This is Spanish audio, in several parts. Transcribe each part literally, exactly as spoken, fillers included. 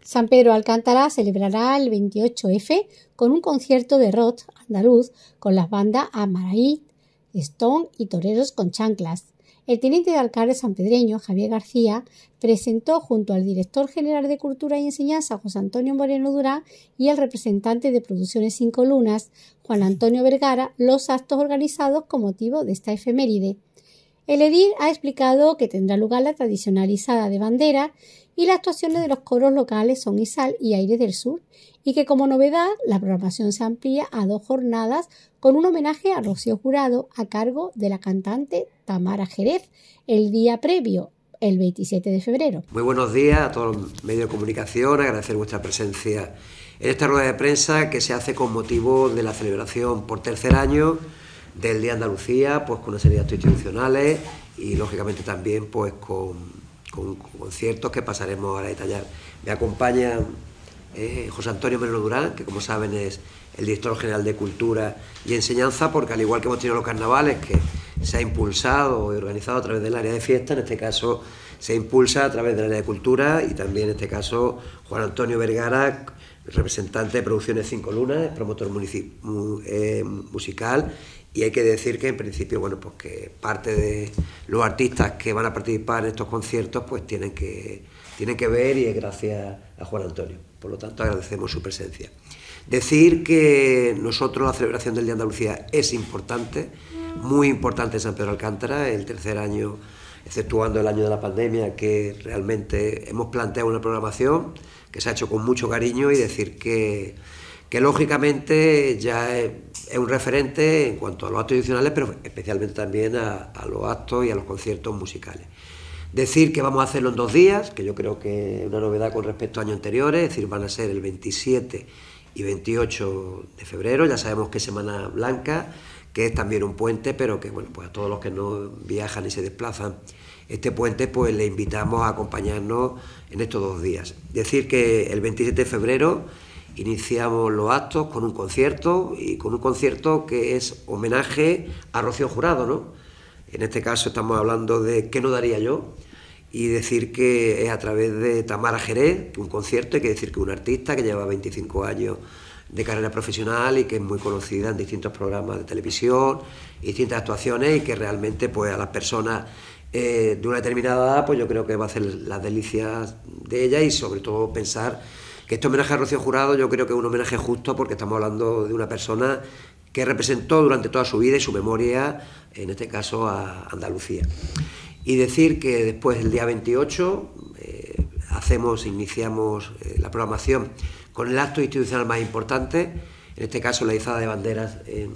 San Pedro de Alcántara celebrará el veintiocho efe con un concierto de rock andaluz con las bandas Amaraíz, Stone y Toreros con Chanclas. El teniente de alcalde sanpedreño, Javier García, presentó junto al director general de Cultura y Enseñanza, José Antonio Moreno Durán, y al representante de Producciones Cinco Lunas, Juan Antonio Vergara, los actos organizados con motivo de esta efeméride. El edil ha explicado que tendrá lugar la tradicional izada de bandera y las actuaciones de los coros locales Son y Sal y Aires del Sur, y que como novedad la programación se amplía a dos jornadas con un homenaje a Rocío Jurado a cargo de la cantante Tamara Jerez el día previo, el veintisiete de febrero. Muy buenos días a todos los medios de comunicación, agradecer vuestra presencia en esta rueda de prensa que se hace con motivo de la celebración por tercer año del Día de Andalucía, pues con una serie de actos institucionales y lógicamente también pues con, con, con conciertos que pasaremos a detallar. Me acompaña eh, José Antonio Moreno Durán, que como saben es el director general de Cultura y Enseñanza, porque al igual que hemos tenido los carnavales, que se ha impulsado y organizado a través del área de fiesta, en este caso se impulsa a través del área de Cultura, y también en este caso Juan Antonio Vergara, representante de Producciones Cinco Lunas, promotor mu eh, musical. Y hay que decir que en principio, bueno, pues que parte de los artistas que van a participar en estos conciertos pues tienen que, tienen que ver, y es gracias a Juan Antonio. Por lo tanto, agradecemos su presencia. Decir que nosotros la celebración del Día de Andalucía es importante, muy importante en San Pedro de Alcántara, el tercer año, exceptuando el año de la pandemia, que realmente hemos planteado una programación que se ha hecho con mucho cariño, y decir que, que lógicamente ya es, es un referente en cuanto a los actos adicionales, pero especialmente también a, a los actos y a los conciertos musicales. Decir que vamos a hacerlo en dos días, que yo creo que es una novedad con respecto a años anteriores, es decir, van a ser el veintisiete y veintiocho de febrero, ya sabemos que es Semana Blanca, que es también un puente, pero que bueno, pues a todos los que no viajan y se desplazan este puente, pues le invitamos a acompañarnos en estos dos días. Decir que el veintisiete de febrero iniciamos los actos con un concierto, y con un concierto que es homenaje a Rocío Jurado, ¿no? En este caso estamos hablando de ¿Qué no daría yo? Y decir que es a través de Tamara Jerez, un concierto, hay que decir que es una artista que lleva veinticinco años de carrera profesional y que es muy conocida en distintos programas de televisión, distintas actuaciones, y que realmente pues a las personas eh, de una determinada edad, pues yo creo que va a hacer las delicias de ella, y sobre todo pensar que este homenaje a Rocío Jurado yo creo que es un homenaje justo, porque estamos hablando de una persona que representó durante toda su vida y su memoria, en este caso, a Andalucía. Y decir que después, el día veintiocho, eh, hacemos, iniciamos eh, la programación con el acto institucional más importante, en este caso la izada de banderas en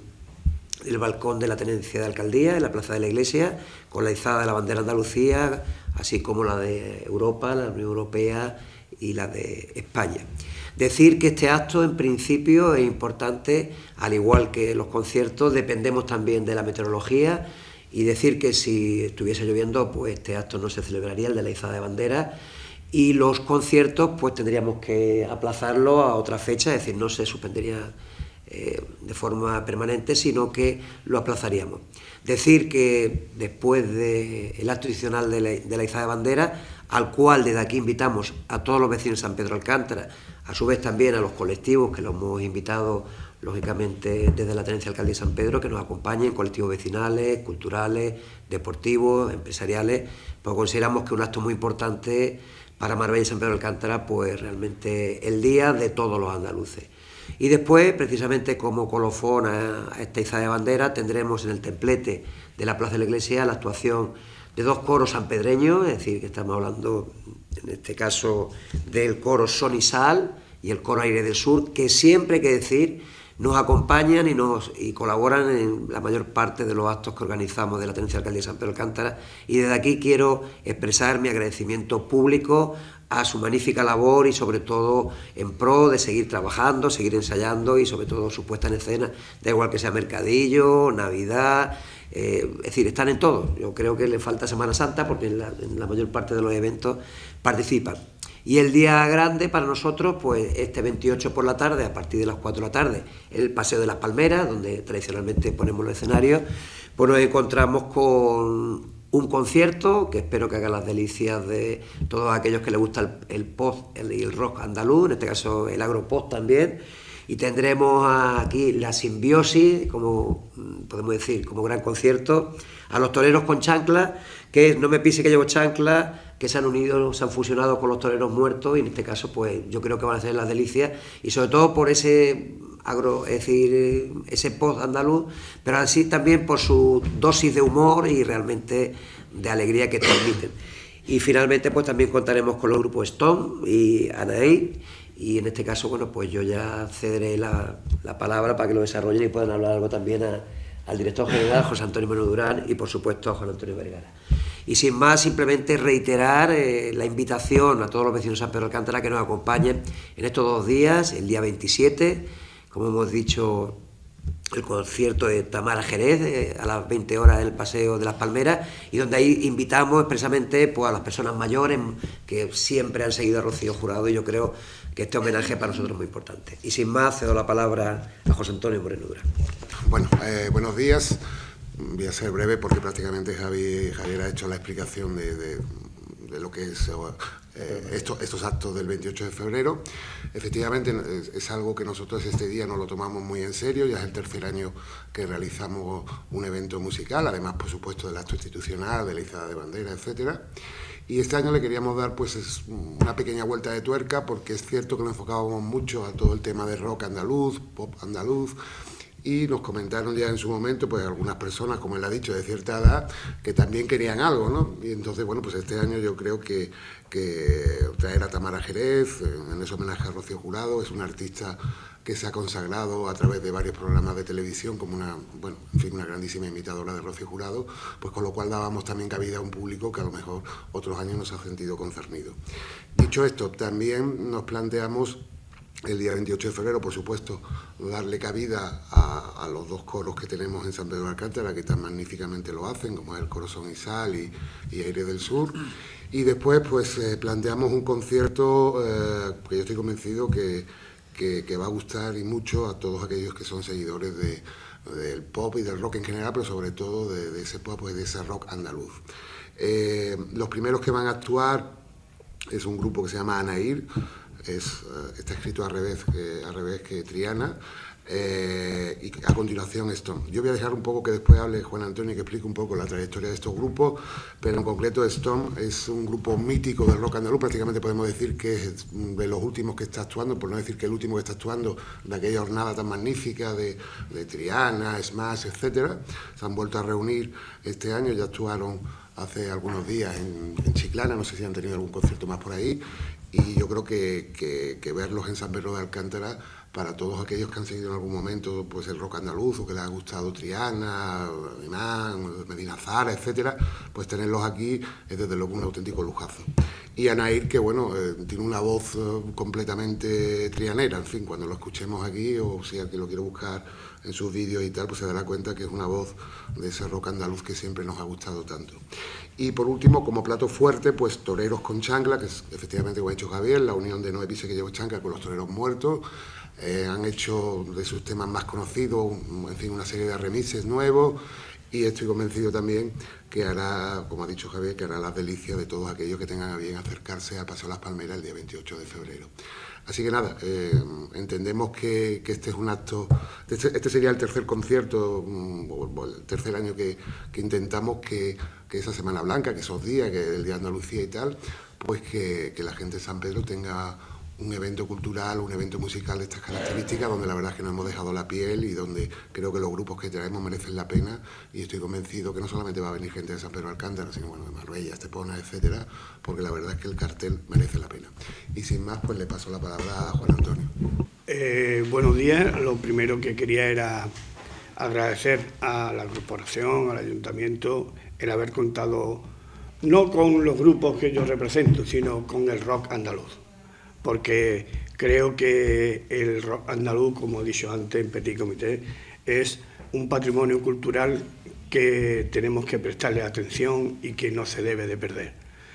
el balcón de la Tenencia de Alcaldía, en la Plaza de la Iglesia, con la izada de la bandera de Andalucía, así como la de Europa, la Unión Europea y la de España. Decir que este acto en principio es importante, al igual que los conciertos, dependemos también de la meteorología, y decir que si estuviese lloviendo, pues este acto no se celebraría, el de la izada de bandera, y los conciertos pues tendríamos que aplazarlo a otra fecha, es decir, no se suspendería eh, de forma permanente, sino que lo aplazaríamos. Decir que después del acto adicional de la, de la izada de bandera, al cual desde aquí invitamos a todos los vecinos de San Pedro de Alcántara, a su vez también a los colectivos que los hemos invitado lógicamente desde la Tenencia de Alcaldía de San Pedro, que nos acompañen, colectivos vecinales, culturales, deportivos, empresariales, pues consideramos que un acto muy importante para Marbella y San Pedro de Alcántara, pues realmente el día de todos los andaluces. Y después, precisamente como colofón a esta izada de bandera, tendremos en el templete de la Plaza de la Iglesia la actuación de dos coros sanpedreños, es decir, que estamos hablando en este caso del coro Son y Sal y el coro Aire del Sur, que siempre, hay que decir, nos acompañan y, nos, y colaboran en la mayor parte de los actos que organizamos de la Tenencia de Alcaldía de San Pedro de Alcántara, y desde aquí quiero expresar mi agradecimiento público a su magnífica labor, y sobre todo en pro de seguir trabajando, seguir ensayando, y sobre todo su puesta en escena, da igual que sea mercadillo, Navidad, eh, es decir, están en todo. Yo creo que le falta Semana Santa, porque en la, en la mayor parte de los eventos participan. Y el día grande para nosotros, pues este veintiocho por la tarde, a partir de las cuatro de la tarde, el Paseo de las Palmeras, donde tradicionalmente ponemos los escenarios, pues nos encontramos con un concierto que espero que haga las delicias de todos aquellos que les gusta el, el pop y el, el rock andaluz, en este caso el agropop también. Y tendremos aquí la Simbiosis, como podemos decir, como gran concierto, a los toreros con chanclas, que no me pise que llevo chanclas, que se han unido, se han fusionado con los toreros muertos, y en este caso pues yo creo que van a ser las delicias, y sobre todo por ese agro, es decir, ese post andaluz, pero así también por su dosis de humor y realmente de alegría que transmiten. Y finalmente pues también contaremos con los grupos Stone y Anaí. Y en este caso, bueno, pues yo ya cederé la, la palabra para que lo desarrollen y puedan hablar algo también a, al director general, José Antonio Moreno Durán, y por supuesto a Juan Antonio Vergara. Y sin más, simplemente reiterar eh, la invitación a todos los vecinos de San Pedro de Alcántara que nos acompañen en estos dos días, el día veintisiete, como hemos dicho, el concierto de Tamara Jerez eh, a las veinte horas en el Paseo de las Palmeras, y donde ahí invitamos expresamente pues, a las personas mayores que siempre han seguido a Rocío Jurado, y yo creo que este homenaje para nosotros es muy importante. Y sin más, cedo la palabra a José Antonio Moreno Durán. Bueno, eh, buenos días. Voy a ser breve porque prácticamente Javi, Javier ha hecho la explicación de, de, de lo que es eh, esto, estos actos del veintiocho de febrero. Efectivamente, es, es algo que nosotros este día nos lo tomamos muy en serio. Ya es el tercer año que realizamos un evento musical, además, por supuesto, del acto institucional, de la izada de bandera, etcétera. Y este año le queríamos dar pues una pequeña vuelta de tuerca, porque es cierto que nos enfocábamos mucho a todo el tema de rock andaluz, pop andaluz, y nos comentaron ya en su momento pues algunas personas, como él ha dicho, de cierta edad, que también querían algo, ¿no? Y entonces, bueno, pues este año yo creo que, que traer a Tamara Jerez, en ese homenaje a Rocío Jurado, es una artista que se ha consagrado a través de varios programas de televisión como una, bueno, en fin, una grandísima imitadora de Rocío Jurado, pues con lo cual dábamos también cabida a un público que a lo mejor otros años nos ha sentido concernido. Dicho esto, también nos planteamos el día veintiocho de febrero, por supuesto, darle cabida a, a los dos coros que tenemos en San Pedro de Alcántara, que tan magníficamente lo hacen, como es el coro Son y Sal y, y Aire del Sur. Y después, pues, eh, planteamos un concierto eh, que yo estoy convencido que Que, que va a gustar y mucho a todos aquellos que son seguidores de, del pop y del rock en general, pero sobre todo de, de ese pop y de ese rock andaluz. Eh, los primeros que van a actuar es un grupo que se llama Anair, es, uh, está escrito al revés, que, al revés que Triana, eh, y a continuación Stone. Yo voy a dejar un poco que después hable Juan Antonio y que explique un poco la trayectoria de estos grupos, pero en concreto Stone es un grupo mítico del rock andaluz, prácticamente podemos decir que es de los últimos que está actuando, por no decir que el último que está actuando, de aquella jornada tan magnífica de, de Triana, Smash, etcétera. Se han vuelto a reunir este año, ya actuaron hace algunos días en, en Chiclana, no sé si han tenido algún concierto más por ahí, y yo creo que, que, que verlos en San Pedro de Alcántara, para todos aquellos que han seguido en algún momento pues el rock andaluz o que les ha gustado Triana, Imán, Medina Zara, etcétera, pues tenerlos aquí es desde luego un auténtico lujazo. Y Anair, que bueno, eh, tiene una voz eh, completamente trianera, en fin, cuando lo escuchemos aquí, o si alguien lo quiere buscar en sus vídeos y tal, pues se dará cuenta que es una voz de ese rock andaluz que siempre nos ha gustado tanto. Y por último, como plato fuerte, pues toreros con chancla, que es efectivamente, como ha dicho Javier, la unión de Noé Pise que llevó chancla con los toreros muertos. Eh, han hecho de sus temas más conocidos, en fin, una serie de remises nuevos, y estoy convencido también que hará, como ha dicho Javier, que hará las delicias de todos aquellos que tengan a bien acercarse al Paseo de las Palmeras el día veintiocho de febrero. Así que nada, eh, entendemos que, que este es un acto, este, este sería el tercer concierto, o el tercer año que, que intentamos que, que esa Semana Blanca, que esos días, que el Día de Andalucía y tal, pues que, que la gente de San Pedro tenga un evento cultural, un evento musical de estas características, donde la verdad es que nos hemos dejado la piel y donde creo que los grupos que traemos merecen la pena, y estoy convencido que no solamente va a venir gente de San Pedro de Alcántara, sino bueno, de Marbella, Estepona, etcétera, porque la verdad es que el cartel merece la pena. Y sin más, pues le paso la palabra a Juan Antonio. Eh, buenos días. Lo primero que quería era agradecer a la corporación, al ayuntamiento, el haber contado no con los grupos que yo represento, sino con el rock andaluz, porque creo que el rock andaluz, como he dicho antes en Petit Comité, es un patrimonio cultural que tenemos que prestarle atención y que no se debe de perder.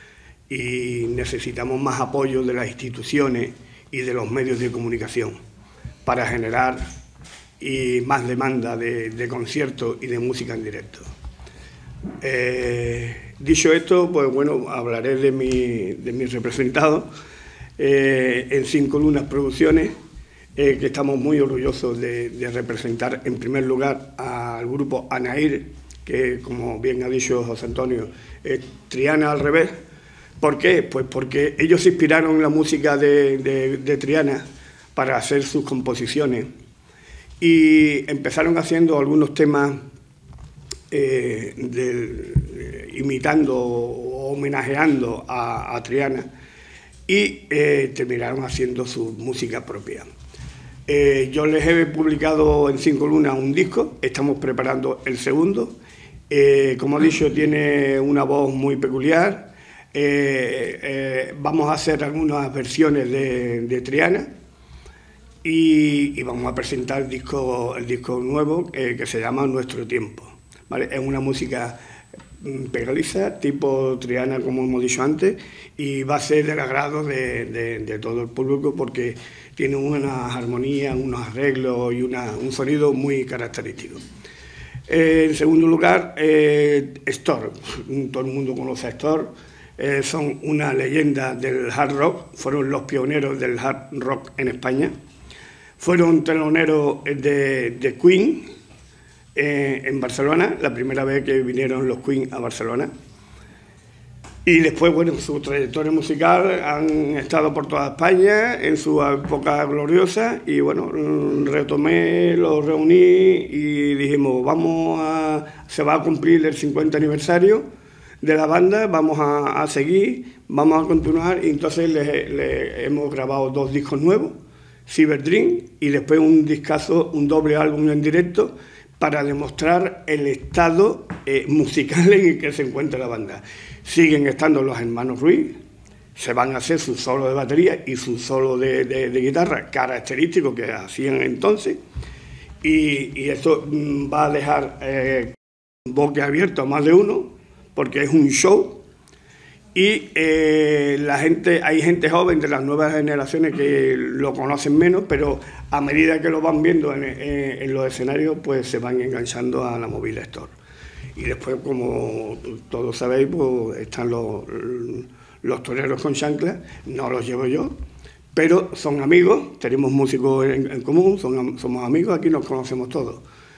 Y necesitamos más apoyo de las instituciones y de los medios de comunicación para generar y más demanda de, de conciertos y de música en directo. Eh, dicho esto, pues bueno, hablaré de mi, de mi representado eh, en Cinco Lunas Producciones, eh, que estamos muy orgullosos de, de representar en primer lugar al grupo Anair, que como bien ha dicho José Antonio, es Triana al revés. ¿Por qué? Pues porque ellos inspiraron la música de, de, de Triana para hacer sus composiciones y empezaron haciendo algunos temas eh, de, eh, imitando o homenajeando a, a Triana y eh, terminaron haciendo su música propia. Eh, yo les he publicado en Cinco Lunas un disco, estamos preparando el segundo. Eh, como he dicho, tiene una voz muy peculiar. Eh, eh, vamos a hacer algunas versiones de, de Triana y, y vamos a presentar el disco, el disco nuevo eh, que se llama Nuestro Tiempo, ¿vale? Es una música pegadiza, tipo Triana, como hemos dicho antes, y va a ser del agrado de, de, de todo el público porque tiene unas armonías, unos arreglos y una, un sonido muy característico. Eh, en segundo lugar, eh, Store. Todo el mundo conoce a Store. Eh, son una leyenda del hard rock, fueron los pioneros del hard rock en España. Fueron teloneros de, de Queen eh, en Barcelona, la primera vez que vinieron los Queen a Barcelona. Y después, bueno, su trayectoria musical han estado por toda España en su época gloriosa y, bueno, retomé, los reuní y dijimos, vamos a, se va a cumplir el cincuenta aniversario de la banda, vamos a, a seguir, vamos a continuar y entonces le, le hemos grabado dos discos nuevos, Cyber Dream y después un discazo, un doble álbum en directo para demostrar el estado eh, musical en el que se encuentra la banda. Siguen estando los hermanos Ruiz, se van a hacer su solo de batería y su solo de, de, de guitarra característico que hacían entonces y, y esto va a dejar eh, boca abierta a más de uno porque es un show y eh, la gente, hay gente joven de las nuevas generaciones que lo conocen menos, pero a medida que lo van viendo en, en, en los escenarios pues se van enganchando a la movida Store. Y después, como todos sabéis, pues están los, los toreros con chanclas, no los llevo yo, pero son amigos, tenemos músicos en, en común, son, somos amigos, aquí nos conocemos todos.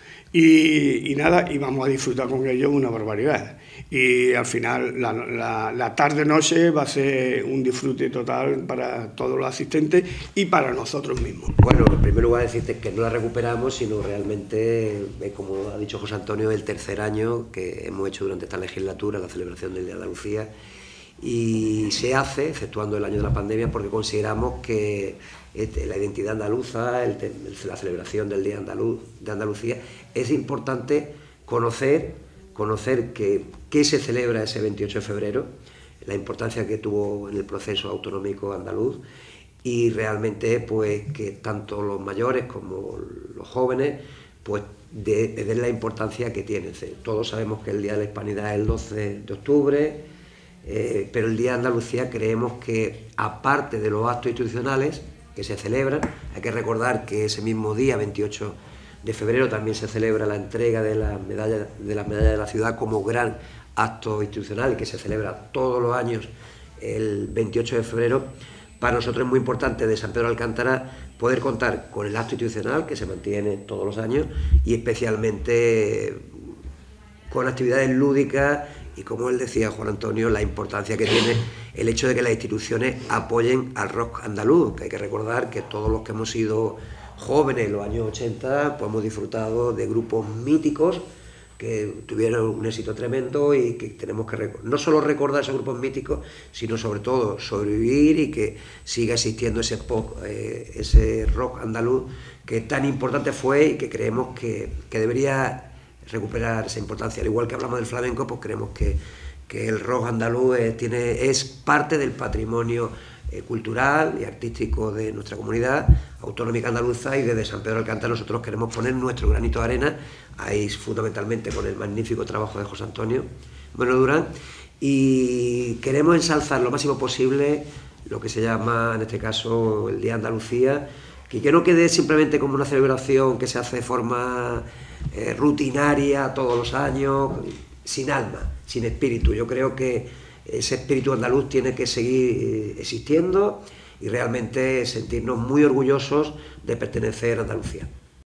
Y, y nada, y vamos a disfrutar con ellos una barbaridad. Y al final, la, la, la tarde-noche va a ser un disfrute total para todos los asistentes y para nosotros mismos. Bueno, en primer lugar decirte que no la recuperamos, sino realmente, como ha dicho José Antonio, el tercer año que hemos hecho durante esta legislatura, la celebración del Día de Andalucía, y se hace, exceptuando el año de la pandemia, porque consideramos que la identidad andaluza, el, la celebración del Día Andaluz, de Andalucía, es importante conocer, conocer que, qué se celebra ese veintiocho de febrero, la importancia que tuvo en el proceso autonómico andaluz y realmente pues que tanto los mayores como los jóvenes pues de, de, de la importancia que tiene. Todos sabemos que el Día de la Hispanidad es el doce de octubre, eh, pero el Día de Andalucía creemos que aparte de los actos institucionales que se celebran, hay que recordar que ese mismo día, veintiocho de febrero, también se celebra la entrega de las medallas de, la medalla de la ciudad como gran acto institucional que se celebra todos los años el veintiocho de febrero. Para nosotros es muy importante de San Pedro de Alcántara poder contar con el acto institucional que se mantiene todos los años y especialmente con actividades lúdicas y, como él decía, Juan Antonio, la importancia que tiene el hecho de que las instituciones apoyen al rock andaluz, que hay que recordar que todos los que hemos sido jóvenes en los años ochenta pues hemos disfrutado de grupos míticos que tuvieron un éxito tremendo y que tenemos que no solo recordar esos grupos míticos, sino sobre todo sobrevivir y que siga existiendo ese pop, eh, ese rock andaluz que tan importante fue y que creemos que, que debería recuperar esa importancia. Al igual que hablamos del flamenco, pues creemos que, que el rock andaluz es, tiene, es parte del patrimonio eh, cultural y artístico de nuestra comunidad autonómica andaluza, y desde San Pedro de Alcántara nosotros queremos poner nuestro granito de arena, ahí fundamentalmente con el magnífico trabajo de José Antonio Bueno Durán, y queremos ensalzar lo máximo posible lo que se llama en este caso el Día de Andalucía, que, que no quede simplemente como una celebración que se hace de forma eh, rutinaria todos los años, sin alma, sin espíritu. Yo creo que ese espíritu andaluz tiene que seguir existiendo y realmente sentirnos muy orgullosos de pertenecer a Andalucía.